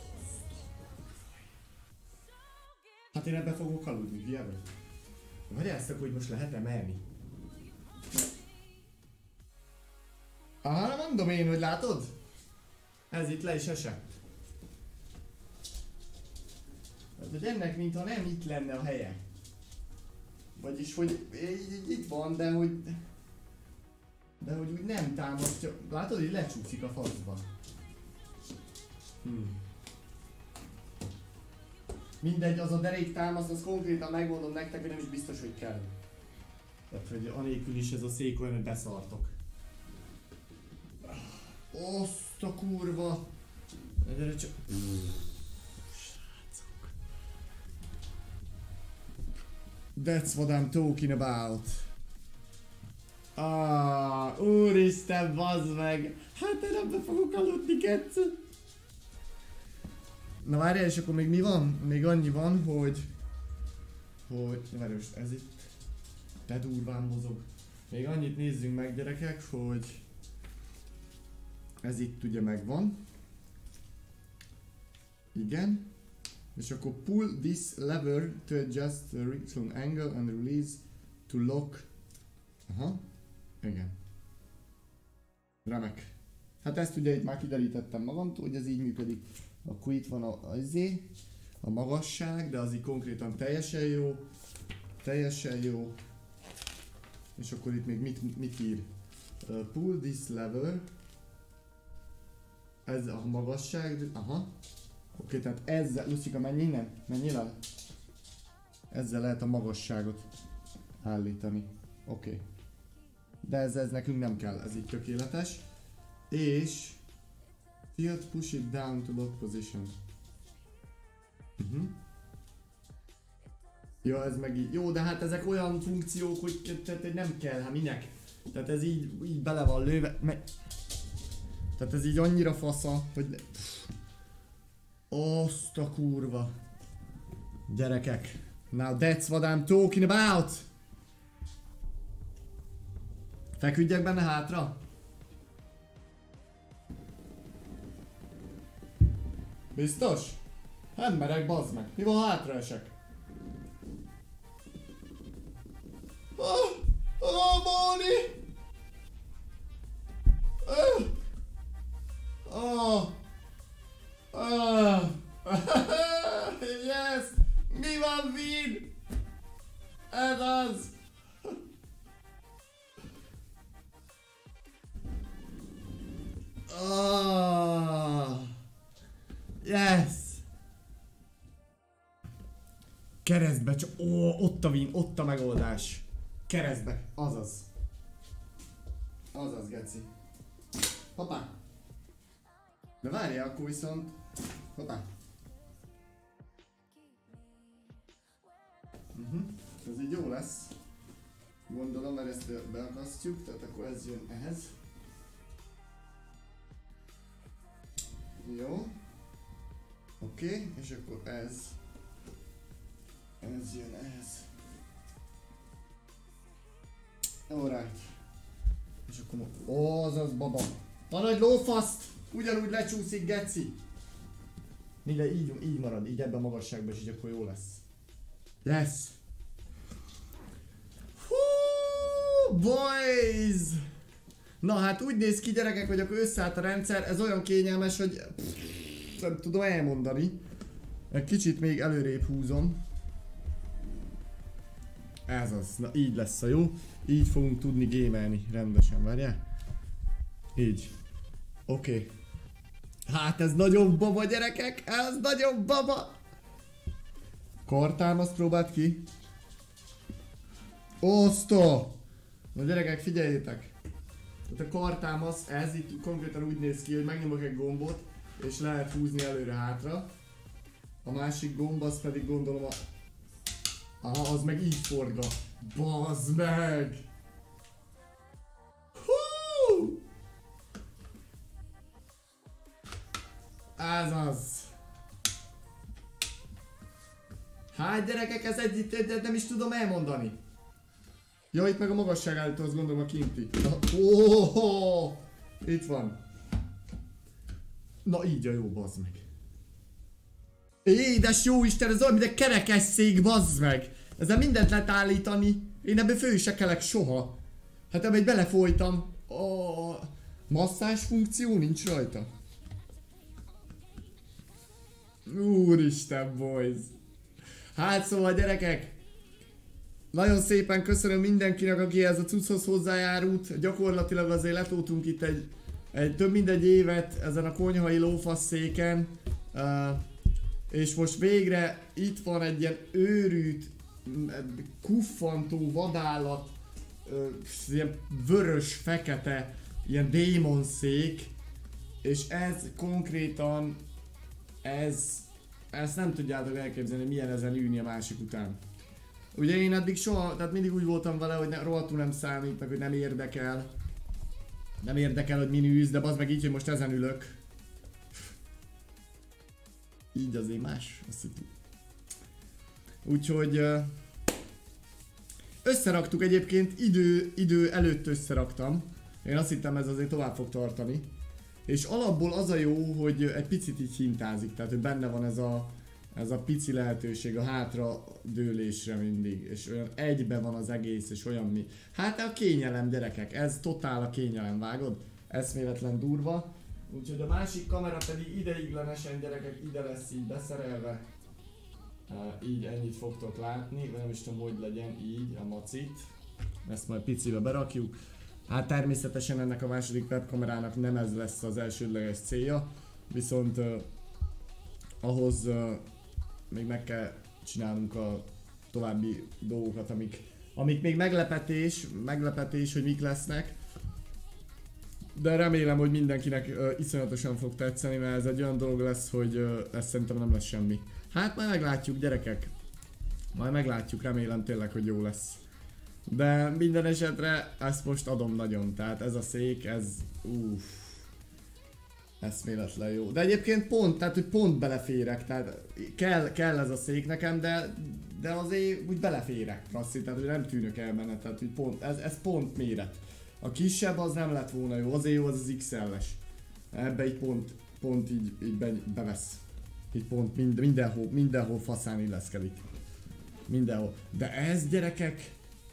Hát én ebbe fogok aludni, hülye vagy? Várjál ezt, hogy most lehet emelni. Mondom én, hogy látod? Ez itt le is esett. Hát, hogy ennek mintha nem itt lenne a helye. Vagyis, hogy itt van, de hogy úgy nem támasztja. Látod, hogy lecsúszik a faszba. Mindegy, az a derék támasz, az konkrétan megmondom nektek, hogy nem is biztos, hogy kell. Tehát, hogy anélkül is ez a szék olyan, hogy beszartok. Azt a kurva! Gyere csak... Srácok. That's what I'm talking about. Úristen, bazd meg! Hát én ebbe fogok aludni, kecc! Na várjál, és akkor még mi van? Még annyi van, hogy... Várj, most ez itt... De durván mozog. Még annyit nézzünk meg, gyerekek, hogy... Ez itt ugye megvan. Igen. És akkor pull this lever to adjust the maximum angle and release to lock. Aha. Igen. Remek. Hát ezt ugye itt már kiderítettem magamtól, hogy ez így működik. Akkor itt van a magasság, de az így konkrétan teljesen jó. Teljesen jó. És akkor itt még mit ír? Pull this lever. Ez a magasság, aha. Oké, tehát ezzel, Lucika, menj innen, menj el. Ezzel lehet a magasságot állítani. Oké. De ez nekünk nem kell, ez így tökéletes. És... Fiat push it down to lock position. Ja, ez meg így. Jó, de hát ezek olyan funkciók, hogy tehát nem kell, hát minek? Tehát ez így bele van lőve. Tehát ez így annyira fasza, hogy... Azt a kurva. Gyerekek. Now that's what I'm talking about! Feküdjek benne hátra? Biztos? Nem merek, bazd meg. Mi van, ha hátraesek? Móni! Ez az! Oh, yes! Keresztbe csak... Ó, ott a win, ott a megoldás. Keresztbe, azaz. Azaz, geci. Hoppá! De várjál, akkor viszont... Hoppá! Ez így jó lesz. Gondolom, mert ezt beakasztjuk, tehát akkor ez jön ehhez. Jó. Oké, és akkor ez jön ehhez. Alright. És akkor ó, azaz baba. A nagy lófaszt! Ugyanúgy lecsúszik, geci. Mindegy, így marad, így ebben a magasságban, és így akkor jó lesz. Lesz. Hú, boys! Na hát úgy néz ki, gyerekek, hogy akkor összeállt a rendszer, ez olyan kényelmes, hogy nem tudom elmondani. Egy kicsit még előrébb húzom. Ez az, na így lesz a jó. Így fogunk tudni gémelni rendesen, várjál? Így. Oké. Hát ez nagyon baba, gyerekek, ez nagyon baba! Kartámaszt próbált ki. Osztó! Na gyerekek, figyeljétek! Tehát a kartámasz, ez itt konkrétan úgy néz ki, hogy megnyomok egy gombot, és lehet húzni előre-hátra. A másik gomb az pedig gondolom a... Aha, az meg így forgat. Bazd meg! Hú! Ez az! Hát gyerekek, ez egyet nem is tudom elmondani. Ja, itt meg a magasság állító, azt gondolom a kinti. Oh, itt van. Na így a jó, bazd meg. Édes jó Isten, ez olyan, mint egy kerekesszék, bazd meg. Ezzel mindent lehet állítani. Én ebből föl se kelek soha. Hát ebbe belefolytam. Oh, masszás funkció nincs rajta. Úristen, boys. Hát szóval gyerekek. Nagyon szépen köszönöm mindenkinek, aki ez a cucchoz hozzájárult. Gyakorlatilag azért letoltunk itt egy több mint egy évet ezen a konyhai lófasszéken. És most végre itt van egy ilyen őrült, kuffantó vadállat, ilyen vörös-fekete, ilyen démonszék. És ez konkrétan, ezt nem tudjátok elképzelni, milyen ezen ülni a másik után. Ugye én eddig soha, tehát mindig úgy voltam vele, hogy rohadtul nem számít, meg hogy nem érdekel. Nem érdekel, hogy min ülsz, de bazd meg így, hogy most ezen ülök. Így azért más, azt hiszem. Úgyhogy... összeraktuk egyébként, idő előtt összeraktam. Én azt hittem, ez azért tovább fog tartani. És alapból az a jó, hogy egy picit így hintázik, tehát hogy benne van ez a pici lehetőség a hátra dőlésre mindig, és olyan egybe van az egész, és olyan mi. Hát a kényelem, gyerekek, ez totál a kényelem, vágod? Eszméletlen durva. Úgyhogy a másik kamera pedig ideiglenesen, gyerekek, ide lesz így beszerelve. Így ennyit fogtok látni, vagy nem is tudom, hogy legyen így a macit. Ezt majd picibe berakjuk. Hát természetesen ennek a második webkamerának nem ez lesz az elsődleges célja, viszont ahhoz még meg kell csinálnunk a további dolgokat, amik még meglepetés, hogy mik lesznek. De remélem, hogy mindenkinek iszonyatosan fog tetszeni, mert ez egy olyan dolog lesz, hogy ez szerintem nem lesz semmi. Hát majd meglátjuk, gyerekek. Majd meglátjuk, remélem tényleg, hogy jó lesz. De minden esetre ezt most adom nagyon, tehát ez a szék, ez uff. Eszméletlen jó. De egyébként pont, tehát hogy pont beleférek, tehát kell ez a szék nekem, de azért úgy beleférek, rasszi, tehát hogy nem tűnök el benne, tehát hogy pont, ez pont méret. A kisebb az nem lett volna jó, azért jó az az XL-es. Ebbe így pont így bevesz. Így pont mindenhol faszán illeszkedik. Mindenhol. De ez, gyerekek...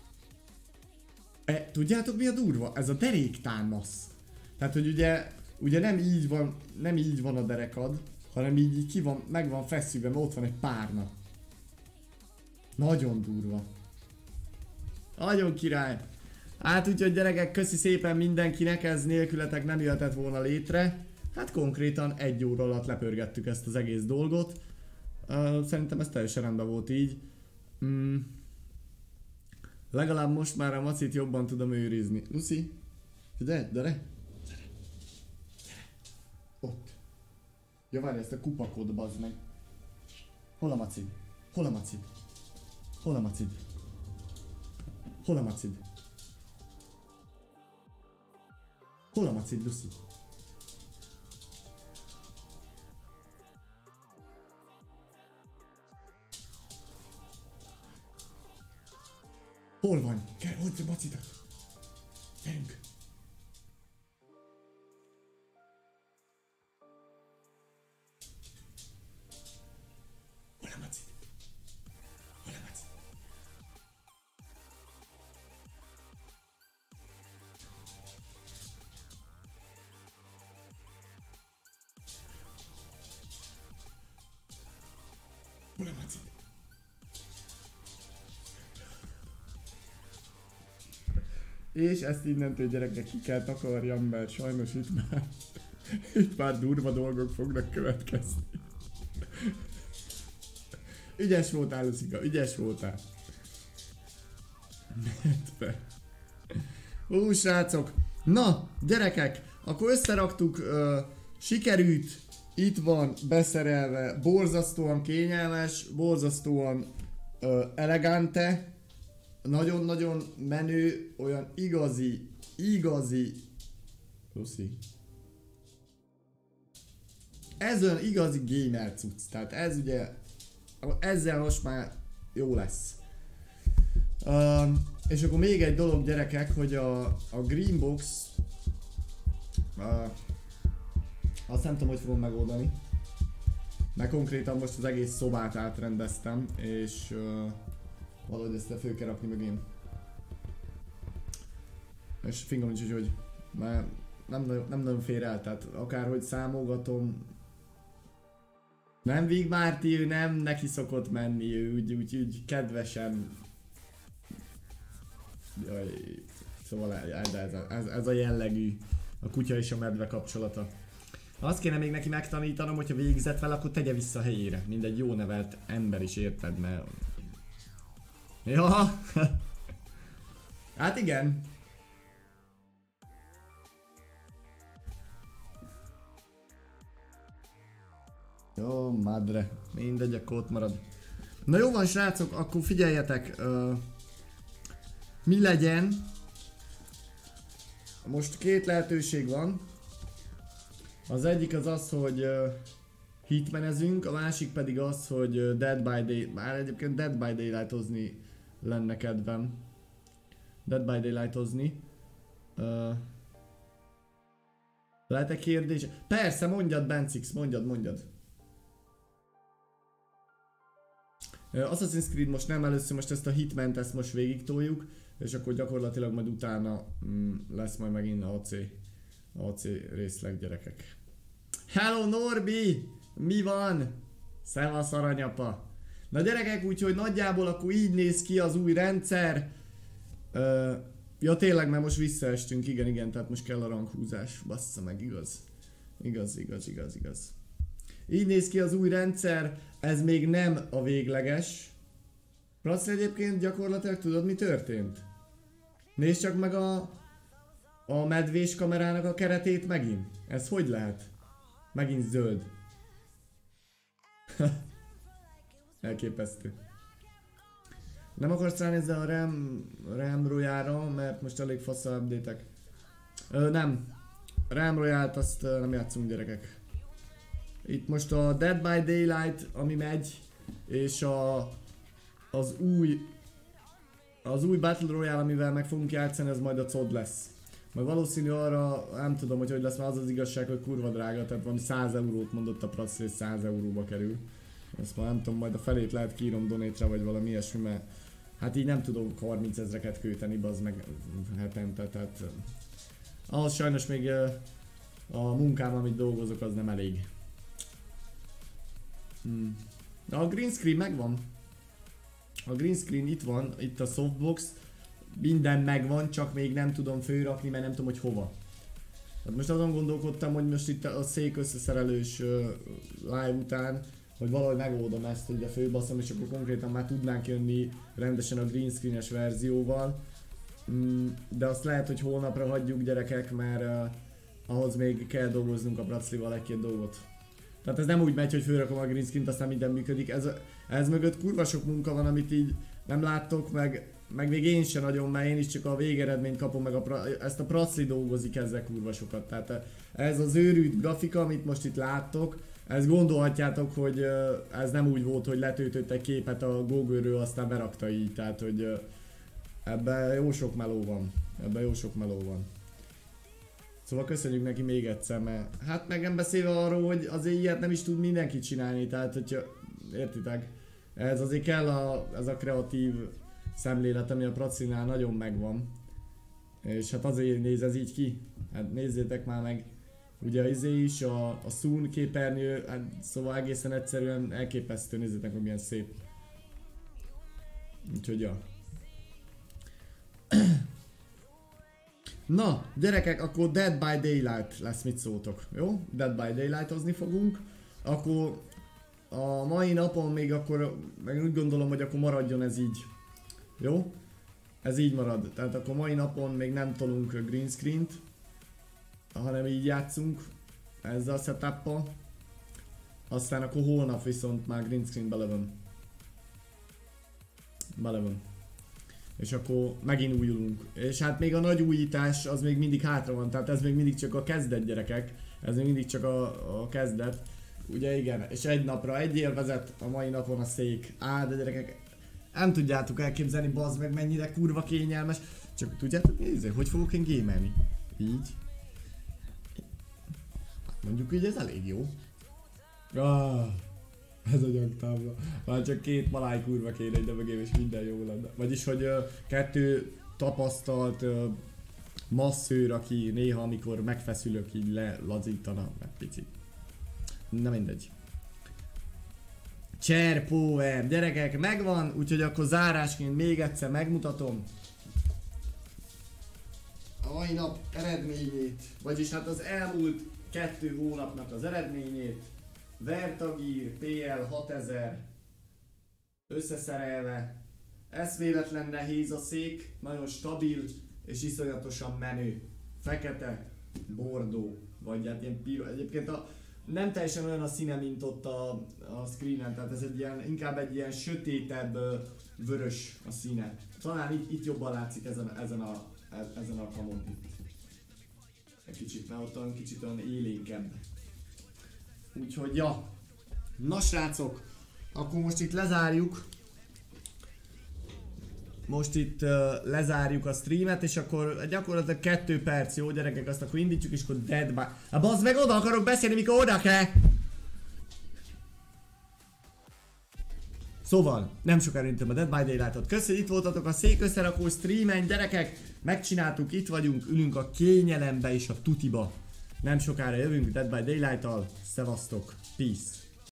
tudjátok mi a durva? Ez a deréktámasz. Tehát, hogy ugye nem így van a derekad, hanem így meg van feszülve, mert ott van egy párna. Nagyon durva. Nagyon király. Hát úgyhogy gyerekek, köszi szépen mindenkinek, ez nélkületek nem jöhetett volna létre. Hát konkrétan 1 óra alatt lepörgettük ezt az egész dolgot. Szerintem ez teljesen rendben volt így. Legalább most már a macit jobban tudom őrizni. Lucy, gyere. Ott. Ja, várj, ezt a kupakot bazd meg. Hol a macid? Hol a macid? Hol a macid? Hol a macid? Hol a macid, Lucy? Hol van? Kell, hozd a macidat! Gyerünk! Hol a macid? Hol a macid? Hol a macid? És ezt innentől gyerekek ki kell takarjam, mert sajnos itt már durva dolgok fognak következni. Ügyes voltál, Lucika, ügyes voltál. Hú, srácok. Na, gyerekek, akkor összeraktuk, sikerült, itt van beszerelve, borzasztóan kényelmes, borzasztóan elegante. Nagyon-nagyon menő, olyan igazi... Lucy. Ez olyan igazi gamer cucc, tehát ez ugye... Ezzel most már jó lesz. És akkor még egy dolog gyerekek, hogy a Greenbox... azt nem tudom, hogy fogom megoldani. Mert konkrétan most az egész szobát átrendeztem, és... valahogy ezt föl kell rakni mögém. És fingom nincs, hogy már nem nagyon fér el, tehát akárhogy számolgatom. Nem Vig Márti, ő nem neki szokott menni, ő úgy kedvesen. Jaj, szóval ez a jellegű, a kutya és a medve kapcsolata. Azt kéne még neki megtanítanom, hogyha végzett vele, akkor tegye vissza a helyére. Mindegy jó nevelt ember is, érted, mert... Ja. Hát igen. Jó, madre. Mindegy, akkor ott marad. Na jó van, srácok, akkor figyeljetek. Mi legyen? Most két lehetőség van. Az egyik az az, hogy hitmenezünk, a másik pedig az, hogy Dead by Daylight. Már egyébként Dead by Daylight-ozni lenne kedvem. Dead by Daylight-ozni. Lehet-e kérdés? Persze, mondjad, Bencix, mondjad. Assassin's Creed most nem, először most ezt a Hitment, ezt most végig toljuk, és akkor gyakorlatilag majd utána lesz majd megint AC részleg, gyerekek. Hello Norbi! Mi van? Szevasz aranyapa! Na gyerekek, úgyhogy nagyjából akkor így néz ki az új rendszer. Ja tényleg, mert most visszaestünk, igen, tehát most kell a ranghúzás. Bassza meg, igaz. Igaz. Így néz ki az új rendszer, ez még nem a végleges. Prasz, egyébként gyakorlatilag tudod, mi történt? Nézd csak meg a medvés kamerának a keretét megint. Ez hogy lehet? Megint zöld. Elképesztő. Nem akarsz ránézni a RAM Royale-ra, mert most elég fasz a update-ek. Nem. RAM Royale-t azt nem játszunk, gyerekek. Itt most a Dead by Daylight, ami megy, és az új Battle Royale, amivel meg fogunk játszani, az majd a COD lesz. Majd valószínű arra, nem tudom, hogy lesz, már az igazság, hogy kurva drága, tehát valami 100 eurót mondott a Prasz, és 100 euróba kerül. Azt már nem tudom, majd a felét lehet kiírom donate-ra, vagy valami ilyesmi, mert hát így nem tudom 30 000-eket költeni, bazd meg hetente, tehát ahhoz sajnos még a munkám, amit dolgozok, az nem elég. De a green screen megvan. A green screen itt van, itt a softbox. minden megvan, csak még nem tudom fölrakni, mert nem tudom, hogy hova. Hát most azon gondolkodtam, hogy most itt a szék összeszerelős live után, hogy valahogy megoldom ezt, hogy ide fölbaszom, és akkor konkrétan már tudnánk jönni rendesen a green screen-es verzióval. De azt lehet, hogy holnapra hagyjuk, gyerekek, mert ahhoz még kell dolgoznunk a Braclival egy-két dolgot. Tehát ez nem úgy megy, hogy fölrakom a green screen-t, aztán minden működik. Ez mögött kurva sok munka van, amit így nem láttok, meg még én sem nagyon, mert én is csak a végeredményt kapom, meg ezt a Bracli dolgozik ezzel kurva sokat. Tehát ez az őrült grafika, amit most itt láttok, ezt gondolhatjátok, hogy ez nem úgy volt, hogy letöltött egy képet a Google-ről, aztán berakta így, tehát hogy ebben jó sok meló van. Ebben jó sok meló van. Szóval köszönjük neki még egyszer, mert hát meg nem beszélve arról, hogy azért ilyet nem is tud mindenki csinálni, tehát hogyha értitek, ez azért kell ez a kreatív szemlélet, ami a Braclinál nagyon megvan. És hát azért néz ez így ki, hát nézzétek már meg. Ugye izé is, a Sun képernyő, hát szóval egészen egyszerűen elképesztő, nézzétek, hogy milyen szép. Úgyhogy ja. Na, gyerekek, akkor Dead by Daylight lesz, mit szóltok, jó? Dead by Daylight-ozni fogunk. Akkor a mai napon még akkor, meg úgy gondolom, hogy akkor maradjon ez így. Jó? Ez így marad. Tehát akkor mai napon még nem tolunk green screen-t, hanem így játszunk ezzel a setup-pal. Aztán akkor holnap viszont már green screen bele van. És akkor megint újulunk. És hát még a nagy újítás az még mindig hátra van, tehát ez még mindig csak a kezdet, gyerekek. Ez még mindig csak a kezdet. Ugye igen, és egy napra egy élvezet, a mai napon a szék. De gyerekek, nem tudjátok elképzelni, bazd meg, mennyire kurva kényelmes. Csak tudjátok nézni, hogy fogok én gamelni? Így. Mondjuk így ez elég jó. Ez a nyaktábla. Már csak 2 maláj kurva kéne ide mögém, és minden jó lenne. Vagyis, hogy 2 tapasztalt masszőr, aki néha, amikor megfeszülök, így lelazítana meg picit. Na mindegy. Chair Power, gyerekek, megvan, úgyhogy akkor zárásként még egyszer megmutatom a mai nap eredményét, vagyis hát az elmúlt 2 hónapnak az eredményét. Vertagír PL 6000 összeszerelve. Eszméletlen nehéz a szék, nagyon stabil és iszonyatosan menő. Fekete, bordó, vagy hát ilyen piros. Egyébként nem teljesen olyan a színe, mint ott a screenen, tehát ez inkább egy ilyen sötétebb vörös a színe. Talán itt jobban látszik ezen a kamon itt. Egy kicsit, mert ott kicsit olyan élénkebb. Úgyhogy ja, na srácok, akkor most itt lezárjuk. Most itt lezárjuk a streamet, és akkor gyakorlatilag 2 perc, jó gyerekek, azt akkor indítjuk, és akkor Dead by... Bazd meg, oda akarok beszélni, mikor oda kell! Szóval, nem sokára indítom a Dead by Daylight-ot. Köszönjük, itt voltatok a szék összerakó streamen, gyerekek! Megcsináltuk, itt vagyunk, ülünk a kényelembe és a tutiba. Nem sokára jövünk Dead by Daylight-tal. Szevasztok, peace!